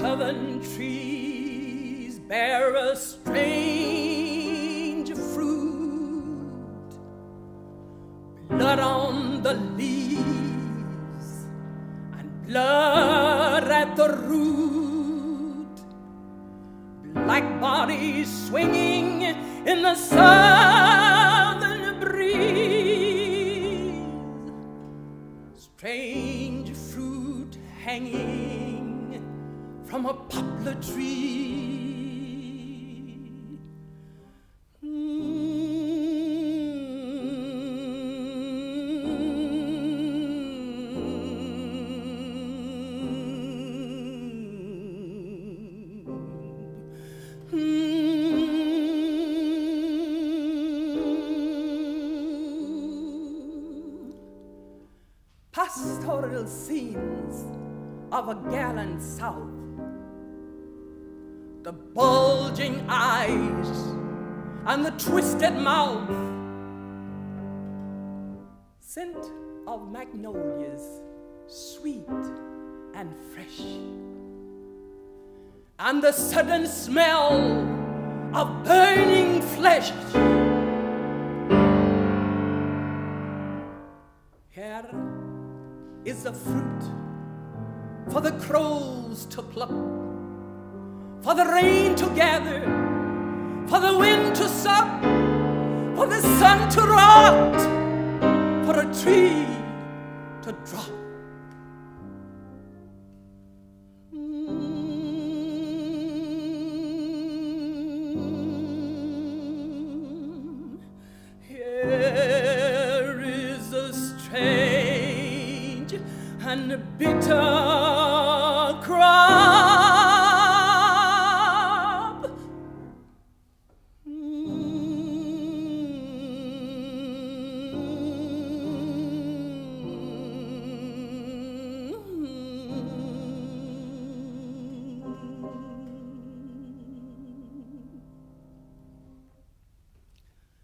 southern trees bear a strange fruit, blood on the leaves and blood at the root, black bodies swinging in the southern breeze, strange fruit hanging from a poplar tree. Pastoral scenes of a gallant South, the bulging eyes and the twisted mouth, scent of magnolias, sweet and fresh, and the sudden smell of burning flesh. Here is the fruit for the crows to pluck, for the rain to gather, for the wind to suck, for the sun to rot, for a tree to drop. Here is a strange and bitter